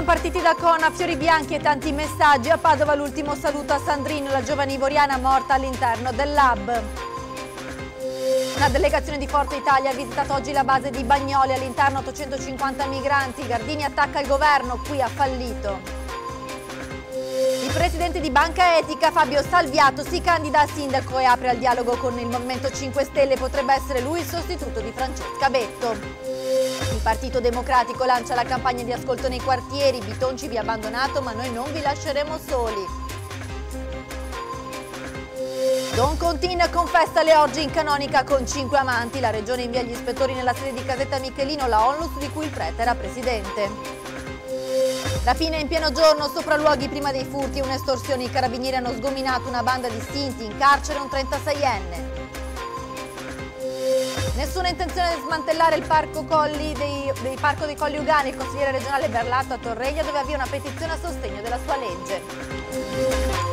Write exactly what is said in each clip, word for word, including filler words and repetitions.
partiti da Cona, fiori bianchi e tanti messaggi. A Padova l'ultimo saluto a Sandrine, la giovane ivoriana morta all'interno del lab. Una delegazione di Forza Italia ha visitato oggi la base di Bagnoli, all'interno ottocentocinquanta migranti. Gardini attacca il governo, qui ha fallito. Il presidente di Banca Etica, Fabio Salviato, si candida a sindaco e apre al dialogo con il Movimento cinque Stelle. Potrebbe essere lui il sostituto di Francesca Betto. Il Partito Democratico lancia la campagna di ascolto nei quartieri. Bitonci vi ha abbandonato, ma noi non vi lasceremo soli. Don Contin confessa le orge in canonica con cinque amanti. La regione invia gli ispettori nella sede di Casetta Michelino, la Onlus di cui il prete era presidente. Rapine in pieno giorno, sopralluoghi prima dei furti e un'estorsione. I carabinieri hanno sgominato una banda di stinti, in carcere un trentaseienne. Nessuna intenzione di smantellare il parco, Colli dei, dei parco dei Colli Ugani. Il consigliere regionale Berlato a Torreglia, dove avvia una petizione a sostegno della sua legge.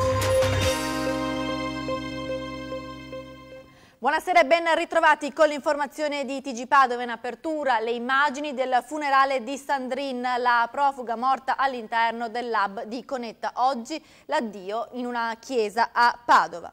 Buonasera e ben ritrovati con l'informazione di T G Padova. In apertura le immagini del funerale di Sandrine, la profuga morta all'interno del lab di Conetta. Oggi l'addio in una chiesa a Padova.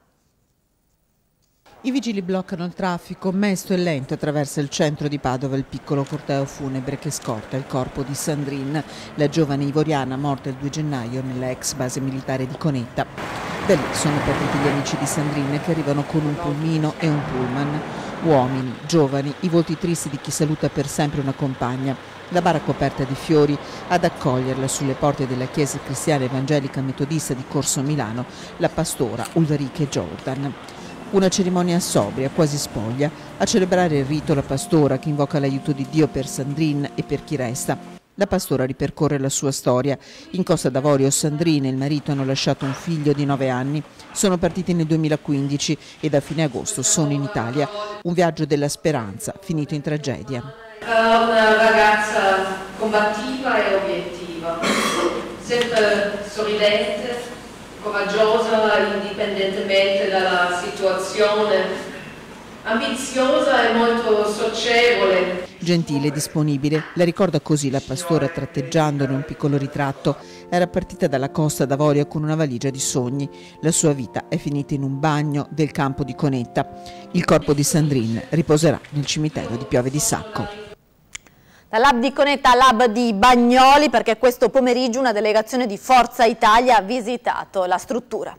I vigili bloccano il traffico, mesto e lento attraversa il centro di Padova il piccolo corteo funebre che scorta il corpo di Sandrine, la giovane ivoriana morta il due gennaio nella ex base militare di Conetta. Da lì sono partiti gli amici di Sandrine che arrivano con un pulmino e un pullman. Uomini, giovani, i volti tristi di chi saluta per sempre una compagna. La bara coperta di fiori ad accoglierla sulle porte della chiesa cristiana evangelica metodista di Corso Milano, la pastora Ulrike Jordan. Una cerimonia sobria, quasi spoglia, a celebrare il rito la pastora che invoca l'aiuto di Dio per Sandrine e per chi resta. La pastora ripercorre la sua storia. In Costa d'Avorio Sandrine e il marito hanno lasciato un figlio di nove anni. Sono partiti nel duemilaquindici e da fine agosto sono in Italia. Un viaggio della speranza, finito in tragedia. Era una ragazza combattiva e obiettiva, sempre sorridente, coraggiosa indipendentemente dalla situazione, ambiziosa e molto socievole. Gentile e disponibile, la ricorda così la pastora tratteggiandone un piccolo ritratto. Era partita dalla Costa d'Avorio con una valigia di sogni. La sua vita è finita in un bagno del campo di Conetta. Il corpo di Sandrine riposerà nel cimitero di Piove di Sacco. Dal lab di Conetta al lab di Bagnoli, perché questo pomeriggio una delegazione di Forza Italia ha visitato la struttura.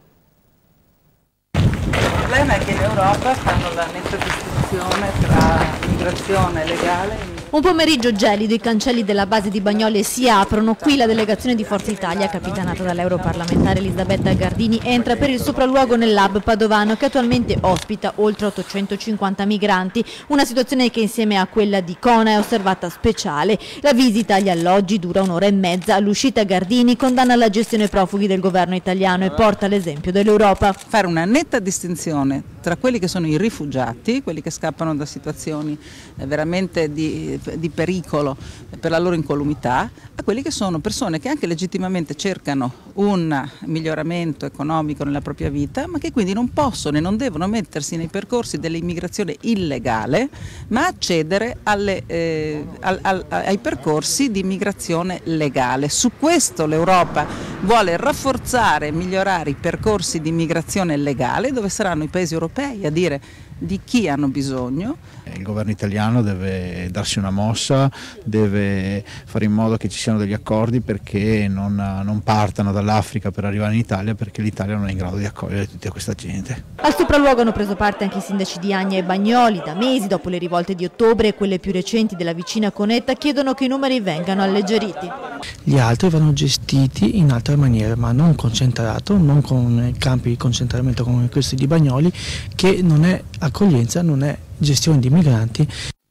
Il problema è che in Europa fanno la netta distinzione tra migrazione legale e Un pomeriggio gelido, i cancelli della base di Bagnoli si aprono. Qui la delegazione di Forza Italia, capitanata dall'europarlamentare Elisabetta Gardini, entra per il sopralluogo nel lab padovano che attualmente ospita oltre ottocentocinquanta migranti. Una situazione che insieme a quella di Cona è osservata speciale. La visita agli alloggi dura un'ora e mezza. All'uscita Gardini condanna la gestione profughi del governo italiano e porta l'esempio dell'Europa. Fare una netta distinzione tra quelli che sono i rifugiati, quelli che scappano da situazioni veramente di di pericolo per la loro incolumità, a quelli che sono persone che anche legittimamente cercano un miglioramento economico nella propria vita, ma che quindi non possono e non devono mettersi nei percorsi dell'immigrazione illegale, ma accedere alle, eh, al, al, ai percorsi di immigrazione legale. Su questo l'Europa vuole rafforzare e migliorare i percorsi di immigrazione legale, dove saranno i paesi europei a dire di chi hanno bisogno. Il governo italiano deve darsi una mossa, deve fare in modo che ci siano degli accordi perché non, non partano dall'Africa per arrivare in Italia, perché l'Italia non è in grado di accogliere tutta questa gente. Al sopralluogo hanno preso parte anche i sindaci di Agna e Bagnoli. Da mesi, dopo le rivolte di ottobre e quelle più recenti della vicina Conetta, chiedono che i numeri vengano alleggeriti. Gli altri vanno gestiti in altra maniera, ma non concentrato, non con campi di concentramento come questi di Bagnoli, che non è accoglienza, non è gestione di migranti.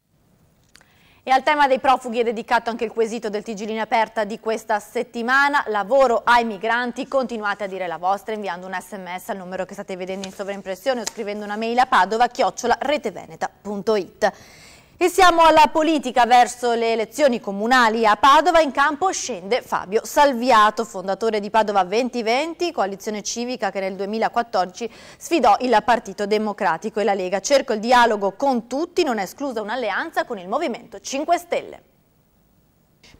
E al tema dei profughi è dedicato anche il quesito del T G Linea Aperta di questa settimana. Lavoro ai migranti, continuate a dire la vostra inviando un sms al numero che state vedendo in sovraimpressione o scrivendo una mail a padova chiocciola reteveneta punto it. E siamo alla politica. Verso le elezioni comunali a Padova in campo scende Fabio Salviato, fondatore di Padova duemilaventi, coalizione civica che nel duemilaquattordici sfidò il Partito Democratico e la Lega. Cerco il dialogo con tutti, non è esclusa un'alleanza con il Movimento cinque Stelle.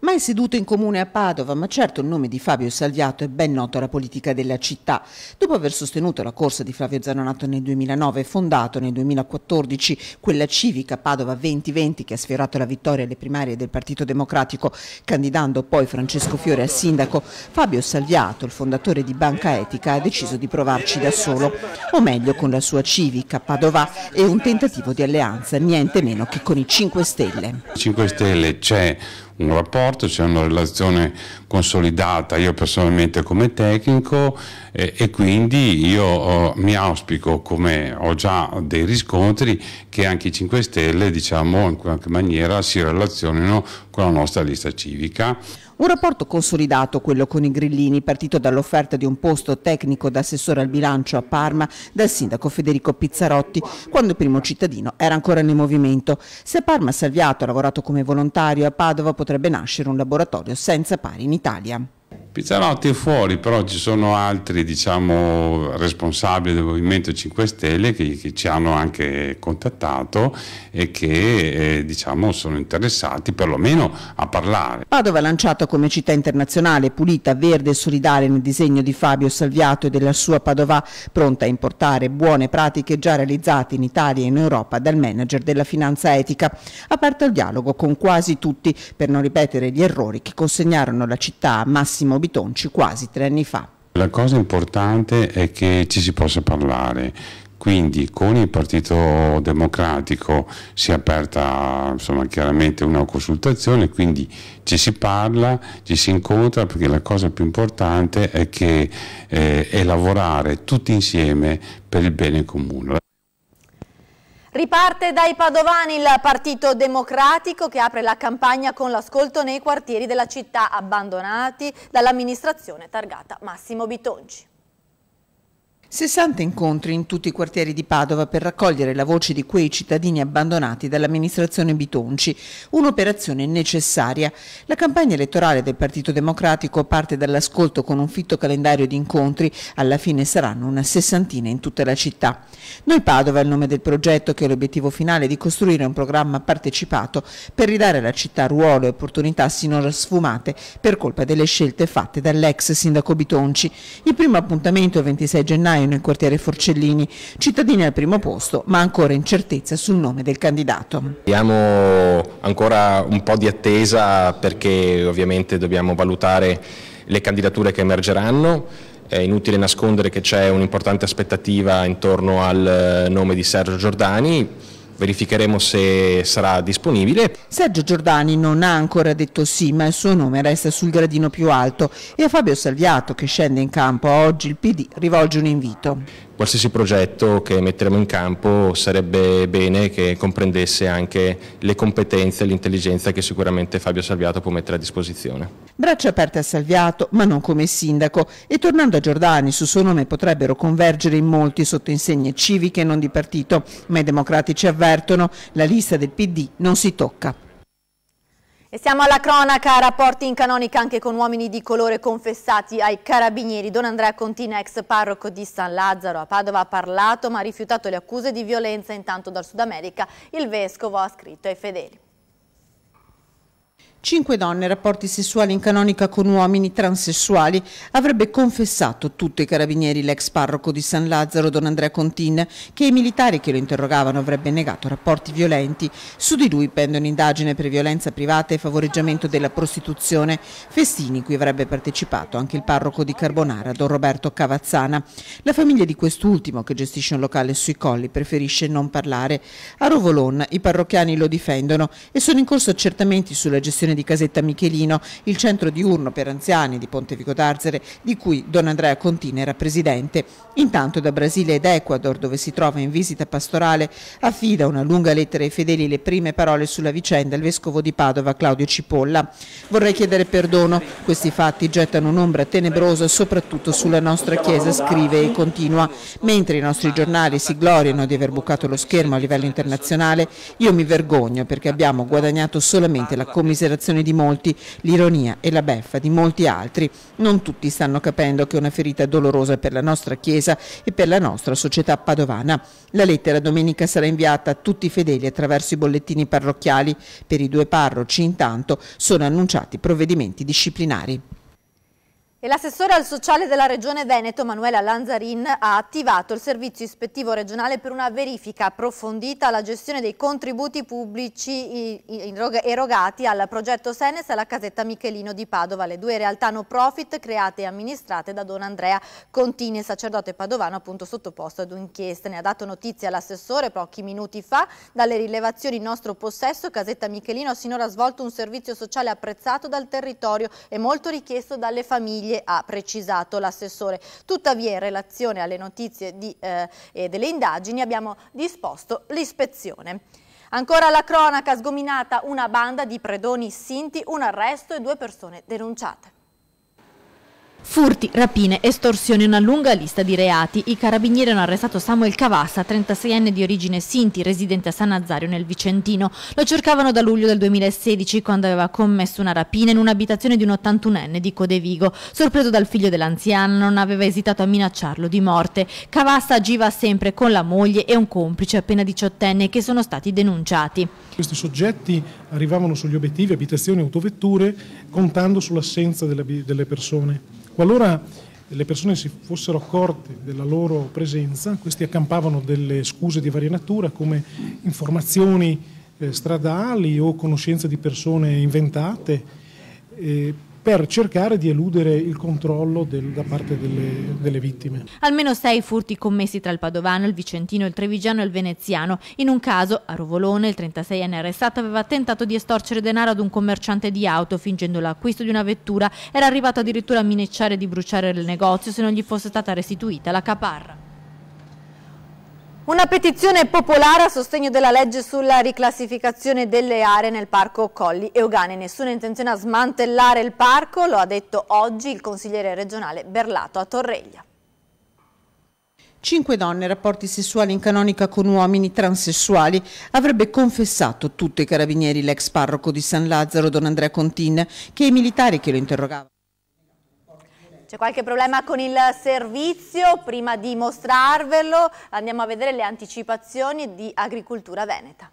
Mai seduto in comune a Padova, ma certo il nome di Fabio Salviato è ben noto alla politica della città. Dopo aver sostenuto la corsa di Flavio Zanonato nel duemilanove e fondato nel duemilaquattordici quella civica Padova duemilaventi che ha sfiorato la vittoria alle primarie del Partito Democratico, candidando poi Francesco Fiore a sindaco, Fabio Salviato, il fondatore di Banca Etica, ha deciso di provarci da solo, o meglio con la sua civica Padova e un tentativo di alleanza, niente meno che con i cinque Stelle. cinque Stelle c'è un rapporto, c'è una relazione consolidata, io personalmente come tecnico eh, e quindi io oh, mi auspico, come ho già dei riscontri, che anche i cinque Stelle diciamo in qualche maniera si relazionino con la nostra lista civica. Un rapporto consolidato, quello con i grillini, partito dall'offerta di un posto tecnico da assessore al bilancio a Parma dal sindaco Federico Pizzarotti, quando il primo cittadino era ancora nel movimento. Se a Parma Salviato ha lavorato come volontario, a Padova potrebbe nascere un laboratorio senza pari in Italia. Pizzarotti è fuori, però ci sono altri diciamo, responsabili del Movimento cinque Stelle che, che ci hanno anche contattato e che eh, diciamo, sono interessati perlomeno a parlare. Padova lanciata come città internazionale, pulita, verde e solidale nel disegno di Fabio Salviato e della sua Padova, pronta a importare buone pratiche già realizzate in Italia e in Europa dal manager della finanza etica, aperta al dialogo con quasi tutti per non ripetere gli errori che consegnarono la città a Massimo Bitonci quasi tre anni fa. La cosa importante è che ci si possa parlare, quindi con il Partito Democratico si è aperta insomma, chiaramente una consultazione, quindi ci si parla, ci si incontra, perché la cosa più importante è, che, eh, è lavorare tutti insieme per il bene comune. Riparte dai padovani il Partito Democratico che apre la campagna con l'ascolto nei quartieri della città abbandonati dall'amministrazione targata Massimo Bitonci. sessanta incontri in tutti i quartieri di Padova per raccogliere la voce di quei cittadini abbandonati dall'amministrazione Bitonci, un'operazione necessaria. La campagna elettorale del Partito Democratico parte dall'ascolto con un fitto calendario di incontri, alla fine saranno una sessantina in tutta la città. Noi Padova è il nome del progetto che ha l'obiettivo finale di costruire un programma partecipato per ridare alla città ruolo e opportunità sinora sfumate per colpa delle scelte fatte dall'ex sindaco Bitonci. Il primo appuntamento è ventisei gennaio nel quartiere Forcellini, cittadini al primo posto ma ancora incertezza sul nome del candidato. Abbiamo ancora un po' di attesa perché ovviamente dobbiamo valutare le candidature che emergeranno. È inutile nascondere che c'è un'importante aspettativa intorno al nome di Sergio Giordani. Verificheremo se sarà disponibile. Sergio Giordani non ha ancora detto sì, ma il suo nome resta sul gradino più alto e a Fabio Salviato, che scende in campo oggi, il P D rivolge un invito. Qualsiasi progetto che metteremo in campo sarebbe bene che comprendesse anche le competenze e l'intelligenza che sicuramente Fabio Salviato può mettere a disposizione. Braccia aperte a Salviato, ma non come sindaco, e tornando a Giordani, sul suo nome potrebbero convergere in molti sotto insegne civiche e non di partito, ma i democratici avvertono, la lista del P D non si tocca. E siamo alla cronaca, rapporti in canonica anche con uomini di colore confessati ai carabinieri. Don Andrea Contina, ex parroco di San Lazzaro a Padova, ha parlato ma ha rifiutato le accuse di violenza. Intanto dal Sud America il vescovo ha scritto ai fedeli. Cinque donne, rapporti sessuali in canonica con uomini transessuali. Avrebbe confessato tutto ai carabinieri l'ex parroco di San Lazzaro, Don Andrea Contin, che i militari che lo interrogavano avrebbe negato rapporti violenti. Su di lui pende un'indagine per violenza privata e favoreggiamento della prostituzione, festini cui avrebbe partecipato anche il parroco di Carbonara, Don Roberto Cavazzana. La famiglia di quest'ultimo, che gestisce un locale sui Colli, preferisce non parlare. A Rovolon i parrocchiani lo difendono e sono in corso accertamenti sulla gestione di Casetta Michelino, il centro diurno per anziani di Pontevico d'Arzere, di cui Don Andrea Contina era presidente. Intanto da Brasile ed Ecuador, dove si trova in visita pastorale, affida una lunga lettera ai fedeli le prime parole sulla vicenda il vescovo di Padova Claudio Cipolla. Vorrei chiedere perdono, questi fatti gettano un'ombra tenebrosa soprattutto sulla nostra Chiesa, scrive e continua. Mentre i nostri giornali si gloriano di aver bucato lo schermo a livello internazionale, io mi vergogno perché abbiamo guadagnato solamente la commiserazione soddisfazione di molti, l'ironia e la beffa di molti altri. Non tutti stanno capendo che è una ferita dolorosa per la nostra Chiesa e per la nostra società padovana. La lettera domenica sarà inviata a tutti i fedeli attraverso i bollettini parrocchiali. Per i due parroci intanto sono annunciati provvedimenti disciplinari. E l'assessore al sociale della Regione Veneto, Manuela Lanzarin, ha attivato il servizio ispettivo regionale per una verifica approfondita alla gestione dei contributi pubblici erogati al progetto Senes e alla casetta Michelino di Padova, le due realtà no profit create e amministrate da Don Andrea Contini, sacerdote padovano appunto sottoposto ad un'inchiesta. Ne ha dato notizia l'assessore pochi minuti fa. Dalle rilevazioni in nostro possesso, casetta Michelino ha sinora svolto un servizio sociale apprezzato dal territorio e molto richiesto dalle famiglie, ha precisato l'assessore. Tuttavia, in relazione alle notizie di, eh, e delle indagini, abbiamo disposto l'ispezione. Ancora la cronaca, sgominata una banda di predoni sinti, un arresto e due persone denunciate. Furti, rapine, estorsioni, una lunga lista di reati. I carabinieri hanno arrestato Samuel Cavassa, trentaseienne di origine sinti, residente a San Nazario nel Vicentino. Lo cercavano da luglio del duemilasedici, quando aveva commesso una rapina in un'abitazione di un ottantunenne di Codevigo. Sorpreso dal figlio dell'anziana, non aveva esitato a minacciarlo di morte. Cavassa agiva sempre con la moglie e un complice appena diciottenne che sono stati denunciati. Questi soggetti arrivavano sugli obiettivi, abitazioni e autovetture, contando sull'assenza delle, delle persone. Qualora le persone si fossero accorte della loro presenza, questi accampavano delle scuse di varia natura come informazioni eh, stradali o conoscenze di persone inventate eh, per cercare di eludere il controllo del, da parte delle, delle vittime. Almeno sei furti commessi tra il padovano, il vicentino, il trevigiano e il veneziano. In un caso, a Rovolone, il trentaseienne arrestato aveva tentato di estorcere denaro ad un commerciante di auto fingendo l'acquisto di una vettura. Era arrivato addirittura a minacciare di bruciare il negozio se non gli fosse stata restituita la caparra. Una petizione popolare a sostegno della legge sulla riclassificazione delle aree nel parco Colli Euganei. Nessuna intenzione a smantellare il parco, lo ha detto oggi il consigliere regionale Berlato a Torreglia. Cinque donne, rapporti sessuali in canonica con uomini transessuali. Avrebbe confessato tutto ai carabinieri l'ex parroco di San Lazzaro, Don Andrea Contin, che i militari che lo interrogavano. C'è qualche problema con il servizio? Prima di mostrarvelo andiamo a vedere le anticipazioni di Agricoltura Veneta.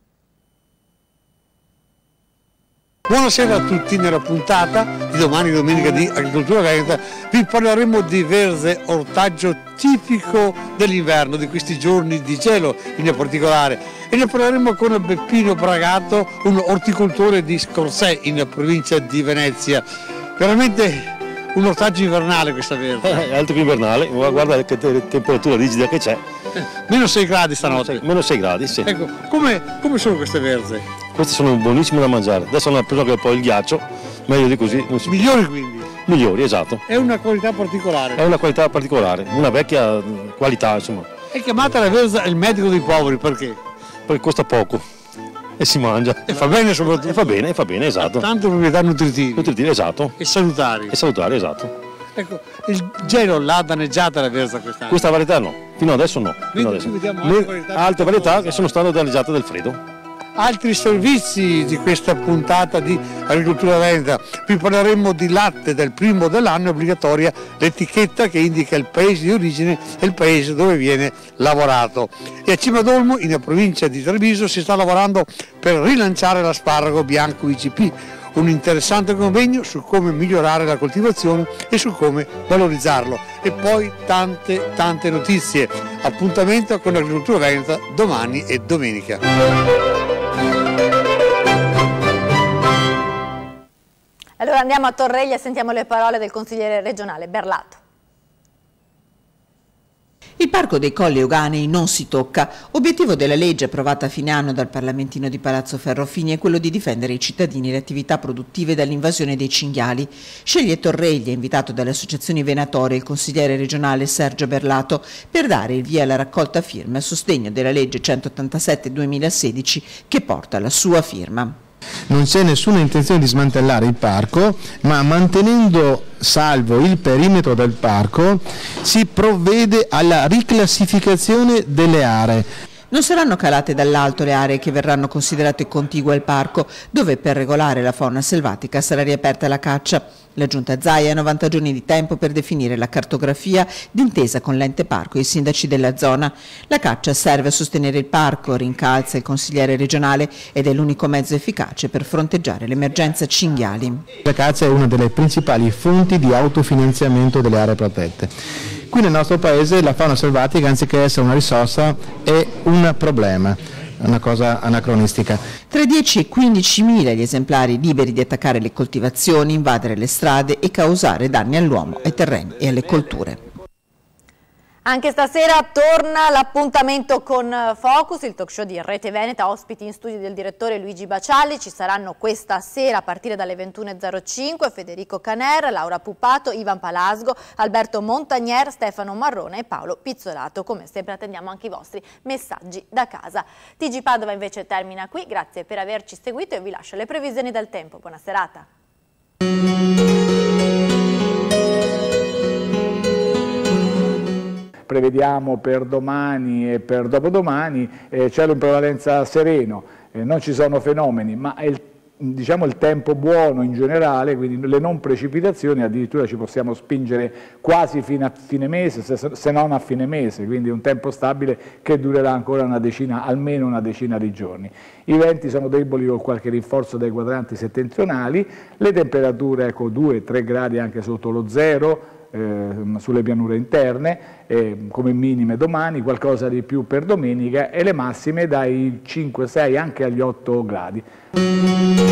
Buonasera a tutti, nella puntata di domani, domenica di Agricoltura Veneta, vi parleremo di verde, ortaggio tipico dell'inverno, di questi giorni di gelo in particolare, e ne parleremo con Beppino Bragato, un orticoltore di Scorsè in provincia di Venezia. Veramente un ortaggio invernale questa verde. È altro che invernale, guarda che te temperatura rigida che c'è. Eh, meno sei gradi stanotte. Meno sei gradi, sì. Ecco, come, come sono queste verze? Queste sono buonissime da mangiare. Adesso hanno preso anche poi il ghiaccio, meglio di così. Non si... Migliori quindi? Migliori, esatto. È una qualità particolare? È una qualità particolare, una vecchia qualità, insomma. È chiamata la verza il medico dei poveri, perché? Perché costa poco. E si mangia. E fa bene soprattutto. E fa bene, e fa bene, esatto. Tante proprietà nutritive. Nutritive, esatto. E salutari. E salutari, esatto. Ecco, il gelo l'ha danneggiata la verza quest'anno? Questa varietà no, fino adesso no. Fino adesso. Vediamo altre varietà, altre varietà che sono state danneggiate dal freddo. Altri servizi di questa puntata di Agricoltura Veneta. Vi parleremo di latte del primo dell'anno, è obbligatoria l'etichetta che indica il paese di origine e il paese dove viene lavorato. E a Cimadolmo, in provincia di Treviso, si sta lavorando per rilanciare l'asparago bianco I G P, un interessante convegno su come migliorare la coltivazione e su come valorizzarlo. E poi tante tante notizie. Appuntamento con Agricoltura Veneta domani e domenica. Allora andiamo a Torreglia e sentiamo le parole del consigliere regionale Berlato. Il parco dei Colli Euganei non si tocca. Obiettivo della legge approvata a fine anno dal Parlamentino di Palazzo Ferrofini è quello di difendere i cittadini e le attività produttive dall'invasione dei cinghiali. Sceglie Torreglia, invitato dalle associazioni venatorie, il consigliere regionale Sergio Berlato, per dare il via alla raccolta firme a sostegno della legge centottantasette duemilasedici che porta la sua firma. Non c'è nessuna intenzione di smantellare il parco, ma mantenendo salvo il perimetro del parco si provvede alla riclassificazione delle aree. Non saranno calate dall'alto le aree che verranno considerate contigue al parco, dove per regolare la fauna selvatica sarà riaperta la caccia. La Giunta Zaia ha novanta giorni di tempo per definire la cartografia d'intesa con l'ente parco e i sindaci della zona. La caccia serve a sostenere il parco, rincalza il consigliere regionale, ed è l'unico mezzo efficace per fronteggiare l'emergenza cinghiali. La caccia è una delle principali fonti di autofinanziamento delle aree protette. Qui nel nostro paese la fauna selvatica, anziché essere una risorsa, è un problema, una cosa anacronistica. Tra dieci e quindicimila gli esemplari liberi di attaccare le coltivazioni, invadere le strade e causare danni all'uomo, ai terreni e alle colture. Anche stasera torna l'appuntamento con Focus, il talk show di Rete Veneta, ospiti in studio del direttore Luigi Bacialli. Ci saranno questa sera a partire dalle ventuno e zero cinque Federico Caner, Laura Pupato, Ivan Palasgo, Alberto Montagnier, Stefano Marrone e Paolo Pizzolato. Come sempre attendiamo anche i vostri messaggi da casa. T G Padova invece termina qui, grazie per averci seguito e vi lascio le previsioni del tempo. Buona serata. Prevediamo per domani e per dopodomani eh, cielo in prevalenza sereno, eh, non ci sono fenomeni, ma è il, diciamo, il tempo buono in generale, quindi le non precipitazioni addirittura ci possiamo spingere quasi fino a fine mese, se, se non a fine mese, quindi un tempo stabile che durerà ancora una decina, almeno una decina di giorni. I venti sono deboli con qualche rinforzo dai quadranti settentrionali, le temperature ecco due tre gradi anche sotto lo zero, Eh, sulle pianure interne, eh, come minime domani, qualcosa di più per domenica e le massime dai cinque sei anche agli otto gradi.